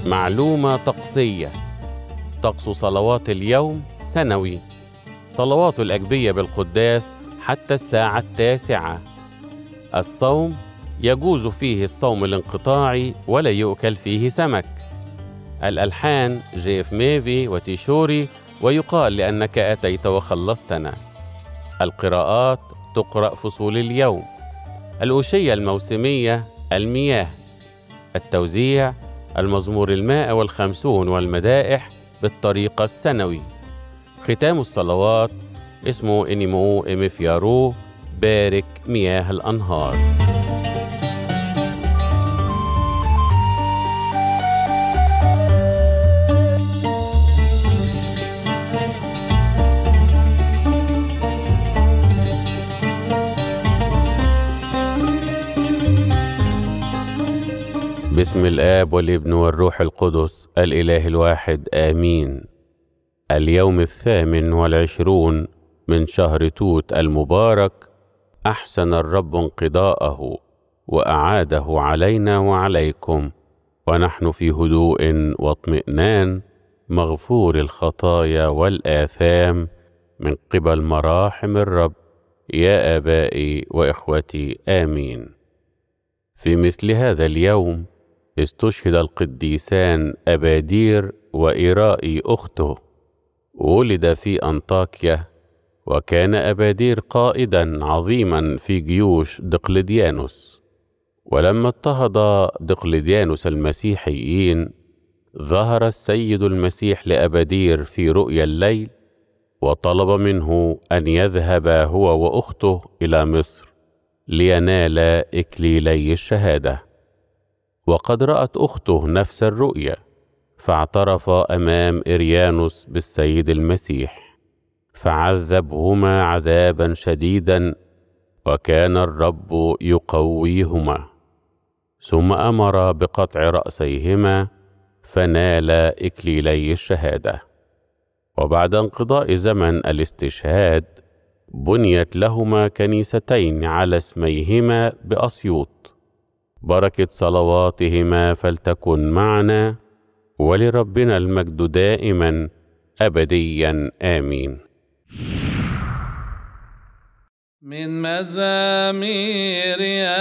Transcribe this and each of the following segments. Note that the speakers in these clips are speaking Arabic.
معلومة طقسية. طقس صلوات اليوم سنوي. صلوات الأجبية بالقداس حتى الساعة 9. الصوم يجوز فيه الصوم الانقطاعي ولا يؤكل فيه سمك. الألحان جيف ميفي وتيشوري ويقال لأنك أتيت وخلصتنا. القراءات تقرأ فصول اليوم. الأوشية الموسمية المياه. التوزيع المزمور 150 والمدائح بالطريقة السنوي. ختام الصلوات اسمه إنيمو إمفيارو بارك مياه الأنهار. باسم الآب والابن والروح القدس الإله الواحد آمين. اليوم 28 من شهر توت المبارك أحسن الرب انقضاءه وأعاده علينا وعليكم، ونحن في هدوء واطمئنان مغفور الخطايا والآثام من قبل مراحم الرب. يا آبائي وإخوتي آمين. في مثل هذا اليوم استشهد القديسان أبادير وإيرائي أخته. ولد في أنطاكيا، وكان أبادير قائدا عظيما في جيوش دقلديانوس. ولما اضطهد دقلديانوس المسيحيين ظهر السيد المسيح لأبادير في رؤيا الليل وطلب منه أن يذهب هو وأخته إلى مصر لينال إكليلي الشهادة. وقد رأت أخته نفس الرؤيا، فاعترف أمام إريانوس بالسيد المسيح، فعذبهما عذابا شديدا، وكان الرب يقويهما. ثم أمر بقطع رأسيهما، فنال إكليلي الشهادة. وبعد انقضاء زمن الاستشهاد بنيت لهما كنيستين على اسميهما بأسيوط. بركة صلواتهما فلتكن معنا، ولربنا المجد دائما أبديا آمين. من مزامير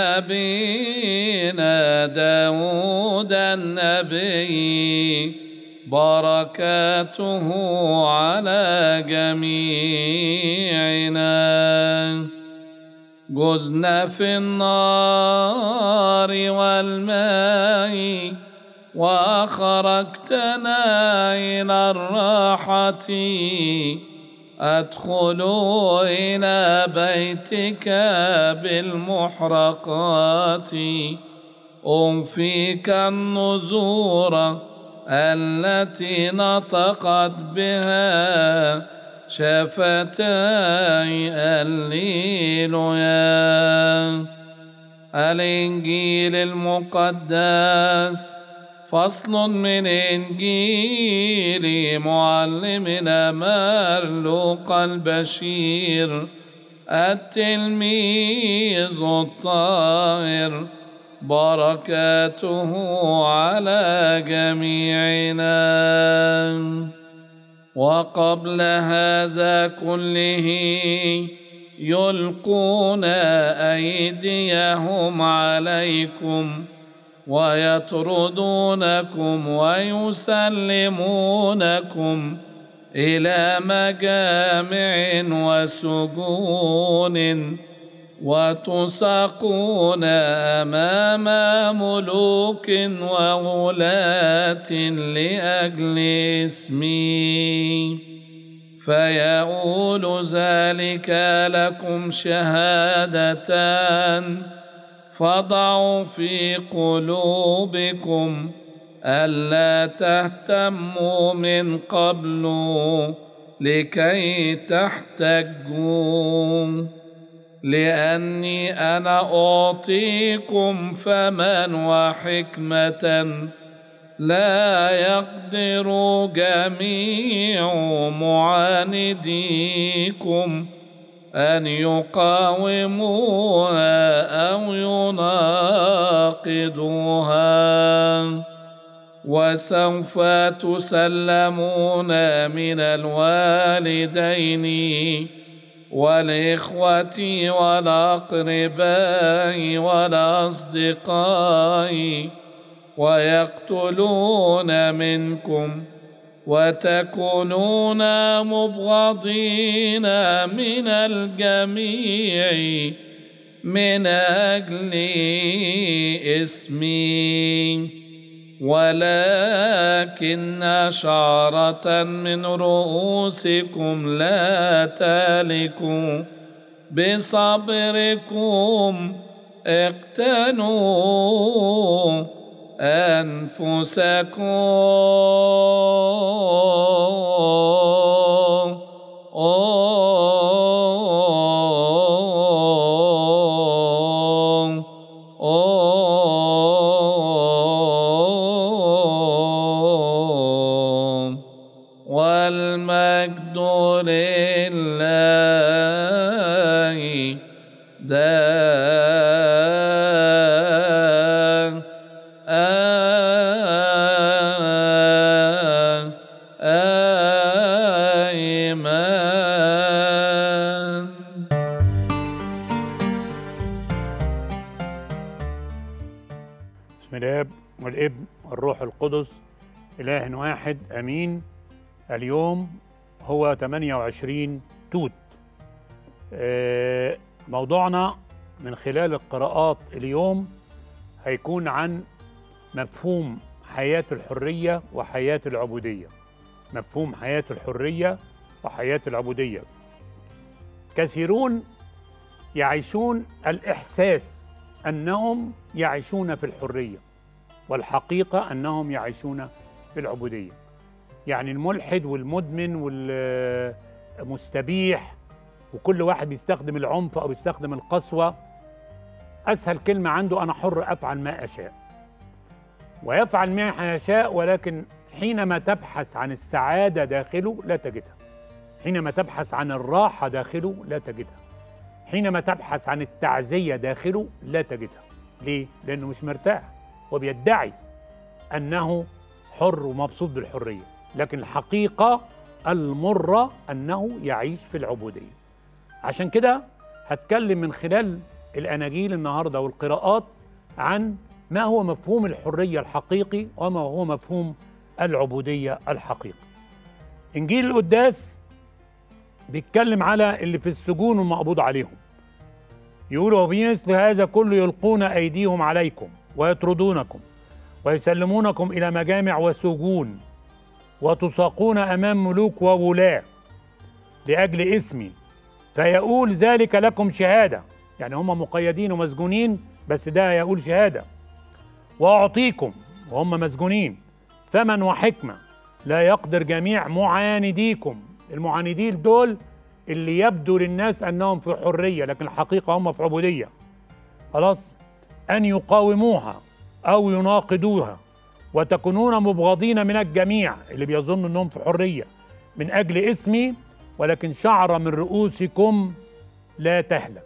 أبينا داود النبي، بركاته على جميعنا. جزنا في النار والماء، وأخرجتنا إلى الراحة. أدخل إلى بيتك بالمحرقات، أنفيك النذور التي نطقت بها شفتاي. هللويا. الإنجيل المقدس فصل من إنجيل معلمنا مرلوقا البشير التلميذ الطاهر، بركاته على جميعنا. وقبل هذا كله يلقون أيديهم عليكم ويطردونكم ويسلمونكم إلى مجامع وسجون، وتساقون أمام ملوك وولاة لأجل اسمي، فيؤول ذلك لكم شهادة. فضعوا في قلوبكم ألا تهتموا من قبل لكي تحتجوا، لأني أنا أعطيكم فما وحكمة لا يقدر جميع معانديكم أن يقاوموها أو يناقضوها. وسوف تسلمون من الوالدين والإخوة والأقرباء والأصدقاء، ويقتلون منكم، وتكونون مبغضين من الجميع من أجل اسمي، ولكن شعرة من رؤوسكم لا تهلكوا بصبركم. اقتنوا أنفسكم. والمجد لله آمين. بسم الآب والابن والروح القدس إله واحد أمين. اليوم هو 28 توت. موضوعنا من خلال القراءات اليوم هيكون عن مفهوم حياة الحرية وحياة العبودية. مفهوم حياة الحرية وحياة العبودية. كثيرون يعيشون الإحساس أنهم يعيشون في الحرية، والحقيقة أنهم يعيشون في العبودية. يعني الملحد والمدمن والمستبيح وكل واحد بيستخدم العنف أو بيستخدم القسوة، أسهل كلمة عنده أنا حر أفعل ما أشاء، ويفعل ما يشاء، ولكن حينما تبحث عن السعادة داخله لا تجدها، حينما تبحث عن الراحة داخله لا تجدها، حينما تبحث عن التعزية داخله لا تجدها. ليه؟ لأنه مش مرتاح وبيدعي أنه حر ومبسوط بالحرية، لكن الحقيقة المرة أنه يعيش في العبودية. عشان كده هتكلم من خلال الأناجيل النهاردة والقراءات عن ما هو مفهوم الحرية الحقيقي وما هو مفهوم العبودية الحقيقي. إنجيل القداس بيتكلم على اللي في السجون والمقبوض عليهم، يقولوا وبمثل هذا كله يلقون أيديهم عليكم ويطردونكم ويسلمونكم إلى مجامع وسجون وتساقون أمام ملوك وولاة لأجل اسمي، فيقول ذلك لكم شهادة. يعني هم مقيدين ومسجونين، بس ده يقول شهادة. وأعطيكم وهم مسجونين ثمن وحكمة لا يقدر جميع معانديكم. المعاندين دول اللي يبدو للناس أنهم في حرية، لكن الحقيقة هم في عبودية. خلاص، أن يقاوموها أو يناقضوها، وتكونون مبغضين من الجميع، اللي بيظن أنهم في حرية، من أجل اسمي، ولكن شعرة من رؤوسكم لا تهلك.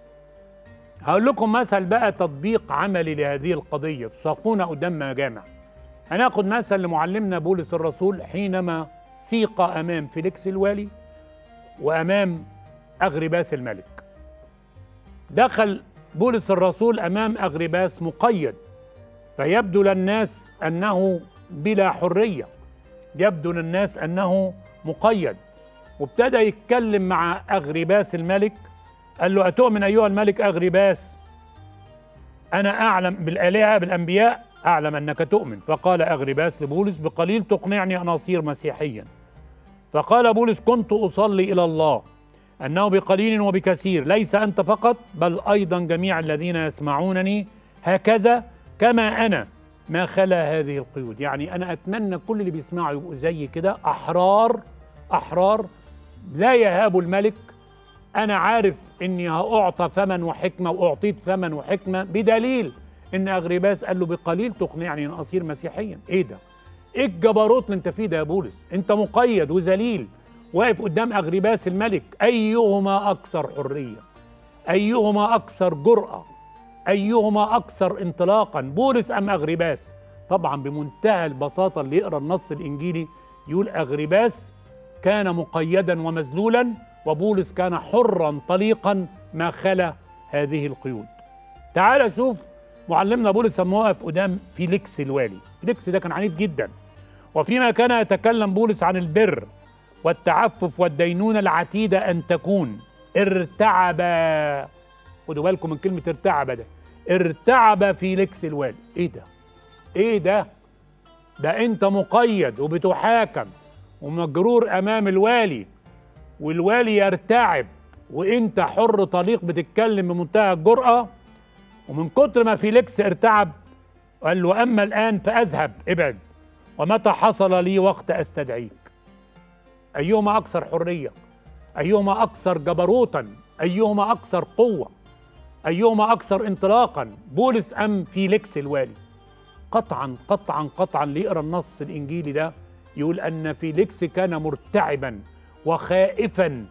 هقول لكم مثل بقى تطبيق عملي لهذه القضية. تساقون قدام مجامع. هناخد مثل لمعلمنا بولس الرسول حينما سيق أمام فيليكس الوالي وأمام أغرباس الملك. دخل بولس الرسول أمام أغرباس مقيد، فيبدو للناس أنه بلا حرية، يبدو للناس أنه مقيد. وابتدى يتكلم مع أغرباس الملك، قال له أتؤمن أيها الملك أغرباس أنا أعلم بالآلهة بالأنبياء، أعلم أنك تؤمن. فقال أغرباس لبولس بقليل تقنعني أن أصير مسيحيا. فقال بولس كنت أصلي إلى الله أنه بقليل وبكثير ليس أنت فقط بل أيضا جميع الذين يسمعونني هكذا كما أنا ما خلا هذه القيود. يعني أنا أتمنى كل اللي بيسمعوا يبقوا زي كده، أحرار لا يهابوا الملك. أنا عارف إني هأعطى ثمن وحكمة، وأعطيت ثمن وحكمة، بدليل إن أغرباس قال له بقليل تقنعني أن أصير مسيحيا. إيه ده؟ إيه الجبروت اللي أنت فيه ده يا بولس؟ أنت مقيد وذليل واقف قدام أغرباس الملك. أيهما أكثر حرية؟ أيهما أكثر جرأة؟ أيهما أكثر انطلاقا، بولس أم أغرباس؟ طبعا بمنتهى البساطة اللي يقرأ النص الإنجيلي يقول أغرباس كان مقيدا ومذلولا، وبولس كان حرا طليقا ما خلا هذه القيود. تعال شوف معلمنا بولس لما وقف قدام فيليكس الوالي. فيليكس ده كان عنيف جدا، وفيما كان يتكلم بولس عن البر والتعفف والدينونة العتيدة أن تكون، ارتعب. خدوا بالكم من كلمة ارتعب ده. ارتعب فيليكس الوالي. ايه ده؟ ايه ده؟ ده انت مقيد وبتحاكم ومجرور امام الوالي، والوالي يرتعب وانت حر طليق بتتكلم بمنتهى الجرأة. ومن كتر ما فيليكس ارتعب قال له اما الان فاذهب ابعد، ومتى حصل لي وقت استدعيك. ايهما اكثر حرية؟ ايهما اكثر جبروتا؟ ايهما اكثر قوة؟ ايهما اكثر انطلاقا، بولس ام فيليكس الوالي؟ قطعا قطعا قطعا اللي يقرا النص الانجيلي ده يقول ان فيليكس كان مرتعبا وخائفا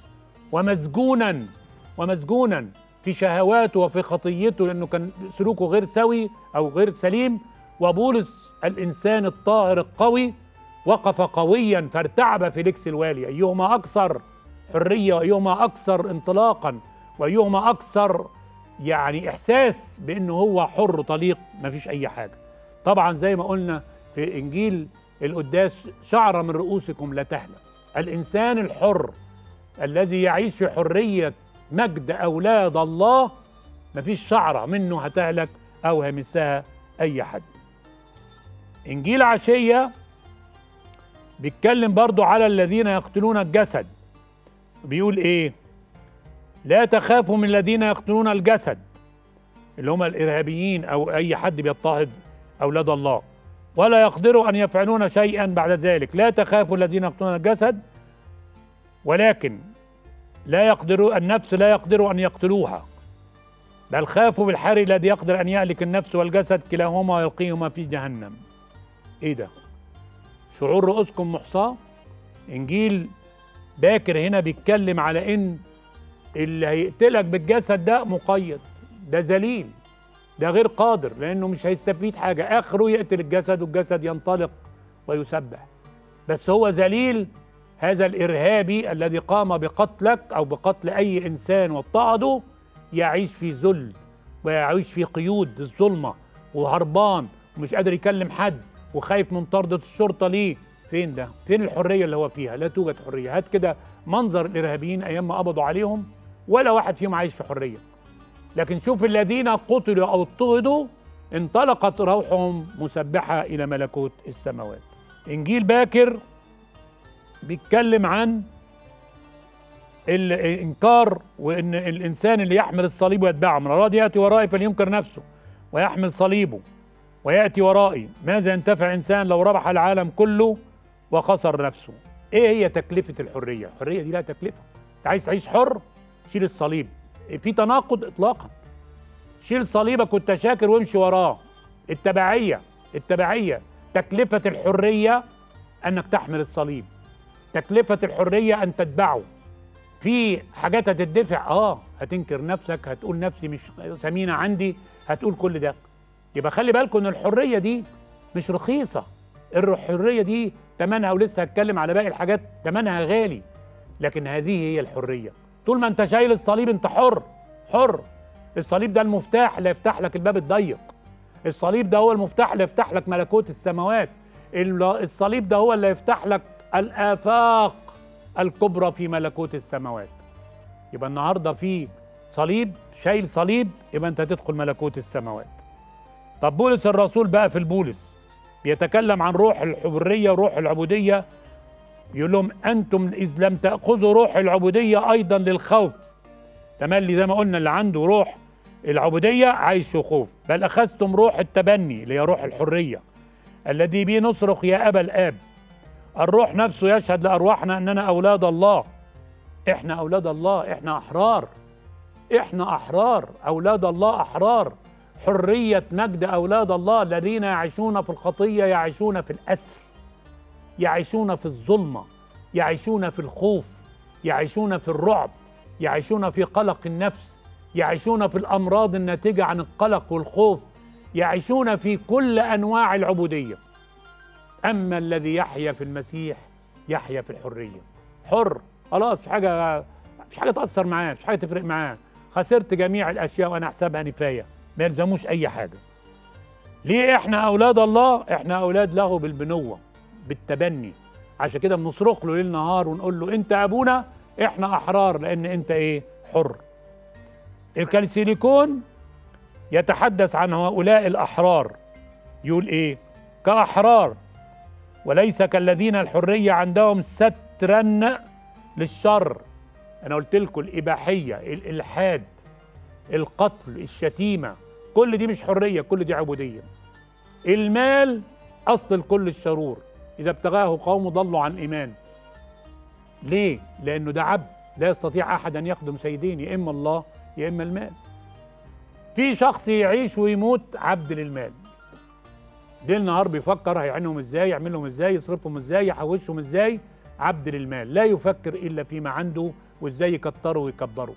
ومسجونا في شهواته وفي خطيته، لانه كان سلوكه غير سوي او غير سليم. وبولس الانسان الطاهر القوي وقف قويا فارتعب فيليكس الوالي. ايهما اكثر حريه، وايهما اكثر انطلاقا، وايهما اكثر يعني احساس بانه هو حر طليق، مفيش اي حاجه. طبعا زي ما قلنا في انجيل القداس، شعره من رؤوسكم لا تهلك. الانسان الحر الذي يعيش في حريه مجد اولاد الله مفيش شعره منه هتهلك او همسها اي حد. انجيل عشيه بيتكلم برضو على الذين يقتلون الجسد. بيقول ايه؟ لا تخافوا من الذين يقتلون الجسد، اللي هم الارهابيين او اي حد بيضطهد اولاد الله، ولا يقدروا ان يفعلون شيئا بعد ذلك. لا تخافوا الذين يقتلون الجسد، ولكن لا يقدروا، النفس لا يقدروا ان يقتلوها، بل خافوا بالحري الذي يقدر ان يهلك النفس والجسد، كلاهما يلقيهما في جهنم. ايه ده؟ شعور رؤوسكم محصاة. انجيل باكر هنا بيتكلم على ان اللي هيقتلك بالجسد ده مقيد، ده ذليل، ده غير قادر، لانه مش هيستفيد حاجه، اخره يقتل الجسد والجسد ينطلق ويسبح. بس هو ذليل هذا الارهابي الذي قام بقتلك او بقتل اي انسان واضطهده، يعيش في ذل ويعيش في قيود الظلمه وهربان ومش قادر يكلم حد وخايف من طردة الشرطه ليه. فين ده؟ فين الحريه اللي هو فيها؟ لا توجد حريه. هات كده منظر الارهابيين ايام ما قبضوا عليهم، ولا واحد فيهم عايش في حريه. لكن شوف الذين قتلوا او اضطهدوا انطلقت روحهم مسبحه الى ملكوت السماوات. انجيل باكر بيتكلم عن الانكار، وان الانسان اللي يحمل الصليب ويتبعه، من اراد ياتي ورائي فلينكر نفسه ويحمل صليبه وياتي ورائي. ماذا ينتفع انسان لو ربح العالم كله وخسر نفسه؟ ايه هي تكلفه الحريه؟ الحريه دي لها تكلفه. انت عايز تعيش حر؟ شيل الصليب. في تناقض اطلاقا. شيل صليبك وانت شاكر وامشي وراه. التبعيه. تكلفه الحريه انك تحمل الصليب، تكلفه الحريه ان تتبعه. في حاجات هتدفع، هتنكر نفسك، هتقول نفسي مش ثمينه عندي، هتقول كل ده. يبقى خلي بالكم ان الحريه دي مش رخيصه. الحريه دي ثمنها، ولسه هتكلم على باقي الحاجات، ثمنها غالي، لكن هذه هي الحريه. طول ما انت شايل الصليب انت حر. الصليب ده المفتاح اللي يفتح لك الباب الضيق. الصليب ده هو المفتاح اللي يفتح لك ملكوت السماوات. الصليب ده هو اللي يفتح لك الآفاق الكبرى في ملكوت السماوات. يبقى النهارده في صليب، شايل صليب، يبقى انت تدخل ملكوت السماوات. طب بولس الرسول بقى في البولس بيتكلم عن روح الحرية وروح العبودية. يقول لهم أنتم إذ لم تأخذوا روح العبودية أيضا للخوف. تملي زي ما قلنا، اللي عنده روح العبودية عايش في خوف. بل أخذتم روح التبني اللي هي روح الحرية، الذي به نصرخ يا أبا الآب. الروح نفسه يشهد لأرواحنا أننا أولاد الله. إحنا أولاد الله، إحنا أحرار، أولاد الله أحرار. حرية مجد أولاد الله. الذين يعيشون في الخطية يعيشون في الأسر، يعيشون في الظلمة، يعيشون في الخوف، يعيشون في الرعب، يعيشون في قلق النفس، يعيشون في الأمراض الناتجة عن القلق والخوف، يعيشون في كل أنواع العبودية. أما الذي يحيا في المسيح يحيا في الحرية، حر خلاص، مش حاجة تأثر معاه، مش حاجة تفرق معاه. خسرت جميع الأشياء وأنا أحسبها نفاية، ما يلزموش أي حاجة. ليه إحنا أولاد الله؟ إحنا أولاد له بالبنوة، بالتبني. عشان كده بنصرخ له ليل نهار ونقول له أنت أبونا، إحنا أحرار لأن أنت إيه؟ حر. الكالسيليكون يتحدث عن هؤلاء الأحرار، يقول إيه؟ كأحرار وليس كالذين الحرية عندهم سترا للشر. أنا قلت لكم الإباحية، الإلحاد، القتل، الشتيمة، كل دي مش حرية، كل دي عبودية. المال أصل كل الشرور، إذا ابتغاه قوم ضلوا عن إيمان. ليه؟ لأنه ده عبد، لا يستطيع أحد أن يخدم سيدين، يا إما الله يا إما المال. في شخص يعيش ويموت عبد للمال، ليل نهار بيفكر هيعينهم ازاي، يعملهم ازاي، يصرفهم ازاي، يحوشهم ازاي، عبد للمال، لا يفكر الا فيما عنده وازاي يكتره ويكبره.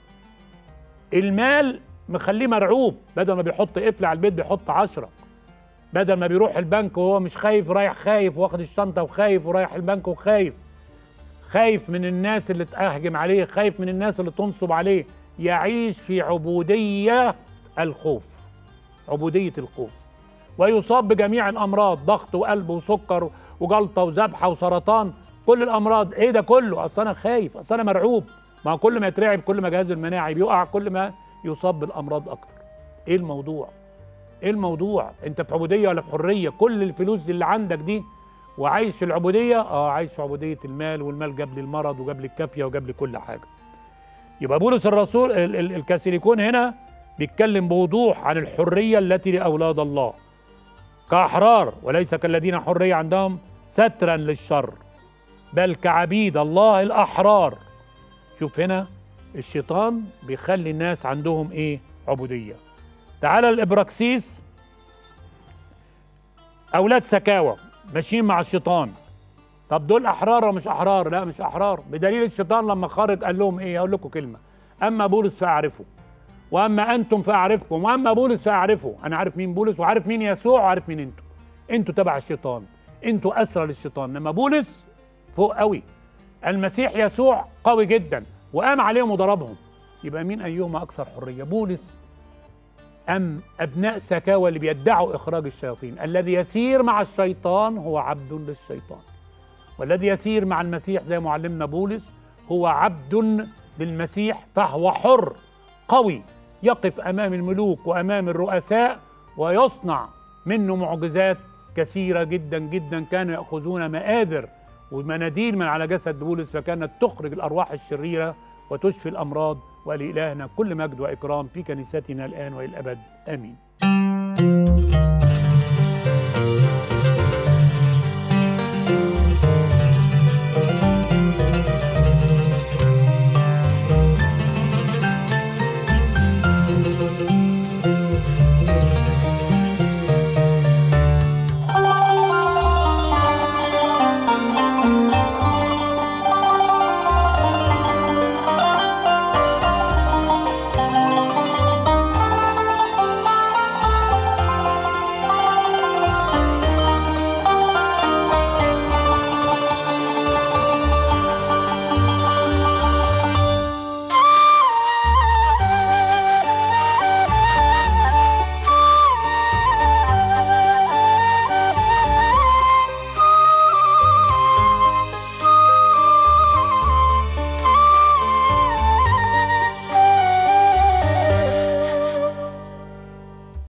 المال مخليه مرعوب، بدل ما بيحط قفل على البيت بيحط 10، بدل ما بيروح البنك وهو مش خايف رايح خايف، واخد الشنطه وخايف ورايح البنك وخايف، خايف من الناس اللي تهجم عليه، خايف من الناس اللي تنصب عليه. يعيش في عبوديه الخوف، عبوديه الخوف، ويصاب بجميع الامراض، ضغط وقلب وسكر وجلطه وذبحه وسرطان، كل الامراض. ايه ده كله؟ اصل انا خايف، اصل انا مرعوب. ما كل ما يترعب كل ما جهازه المناعي بيقع، كل ما يصاب بالامراض اكتر. ايه الموضوع؟ ايه الموضوع؟ انت في عبوديه ولا في حريه؟ كل الفلوس اللي عندك دي وعايش في العبوديه؟ عايش في عبوديه المال، والمال جاب لي المرض وجاب لي الكافيه وجاب لي كل حاجه. يبقى بولس الرسول الكاثوليكون هنا بيتكلم بوضوح عن الحريه التي لاولاد الله كأحرار، وليس كالذين حرية عندهم سترا للشر، بل كعبيد الله الأحرار. شوف هنا الشيطان بيخلي الناس عندهم ايه؟ عبودية. تعال الإبراكسيس، أولاد سكاوى ماشيين مع الشيطان. طب دول أحرار ولا مش أحرار؟ لا مش أحرار، بدليل الشيطان لما خرج قال لهم ايه؟ هقول لكم كلمة: أما بولس فأعرفه، واما انتم فاعرفكم، واما بولس فاعرفه. انا عارف مين بولس وعارف مين يسوع وعارف مين انتم. انتوا تبع الشيطان، انتوا اسرى للشيطان، انما بولس فوق قوي. المسيح يسوع قوي جدا وقام عليهم وضربهم. يبقى مين ايهما اكثر حريه، بولس ام ابناء سكاوى اللي بيدعوا اخراج الشياطين؟ الذي يسير مع الشيطان هو عبد للشيطان، والذي يسير مع المسيح زي معلمنا بولس هو عبد للمسيح، فهو حر قوي يقف أمام الملوك وأمام الرؤساء ويصنع منه معجزات كثيرة جدا جدا. كانوا يأخذون مآذر ومناديل من على جسد بولس، فكانت تخرج الأرواح الشريرة وتشفي الأمراض. ولإلهنا كل مجد وإكرام في كنيستنا الآن وإلى الأبد، آمين.